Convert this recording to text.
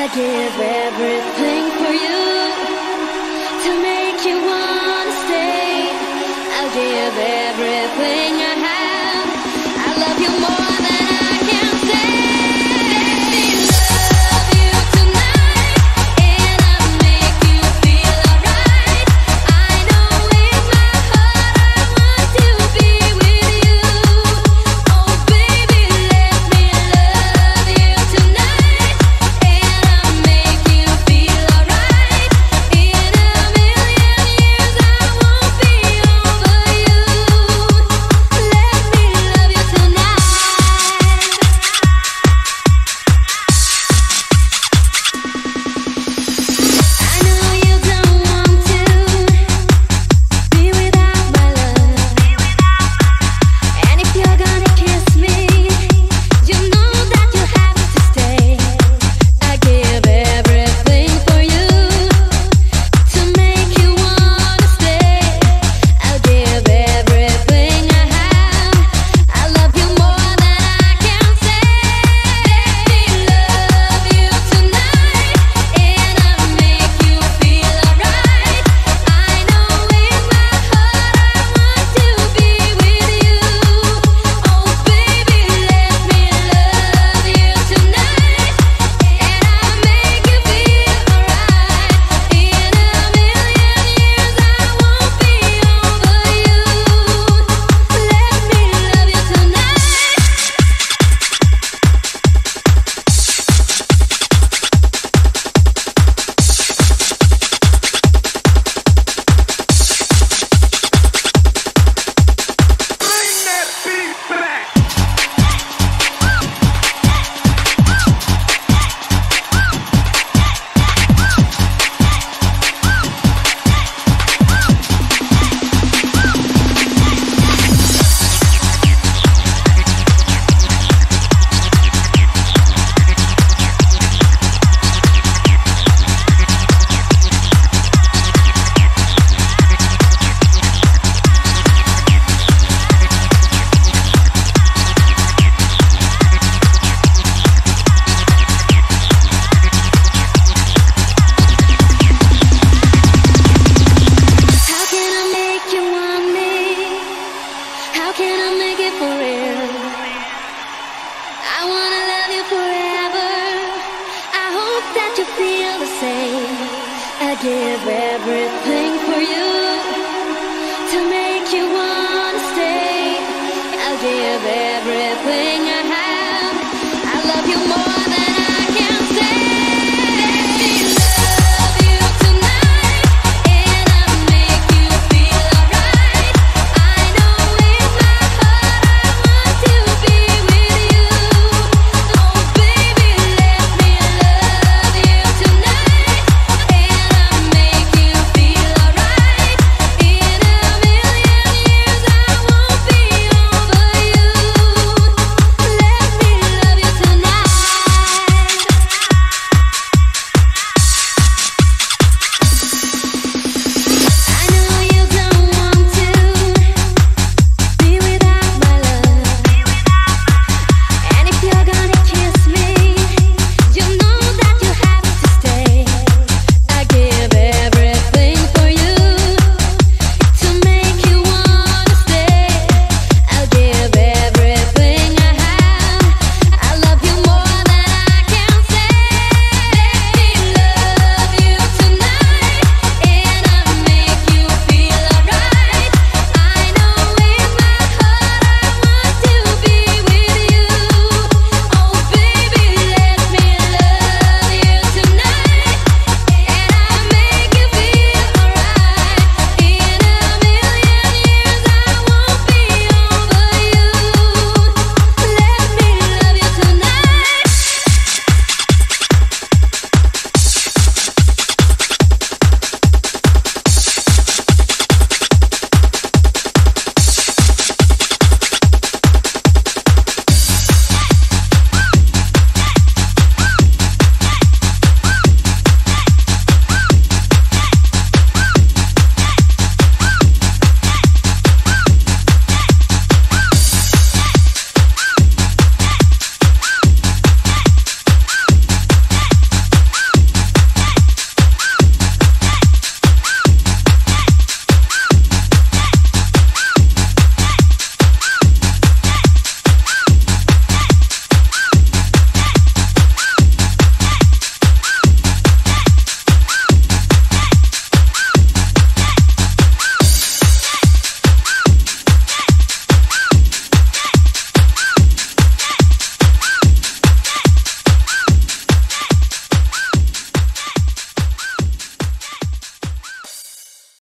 give everything for you to make you wanna stay. I'll give everything I have. I love you more than I can say. Let me love you tonight, and I'll make you feel alright. I know in my heart I want to be with you. Oh baby, let me love you tonight, and I'll make you feel alright. In a million years I won't be over you. Let me love you tonight. I know you don't want to be without my love. And if you're gonna kiss me, you know that you have to stay. I give everything for you to make you wanna stay. I'll give everything I have. I love you more than I can say. Let me love you tonight, and I'll make you feel alright. I know in my heart I want to be with you. Oh baby, let me love you tonight, and I'll make you feel alright. In a million years I won't be over you. Let me love you tonight. Bring that beat back. How can I make you want me? How can I make it for real? I wanna love you forever. I hope that you feel the same. I give everything for you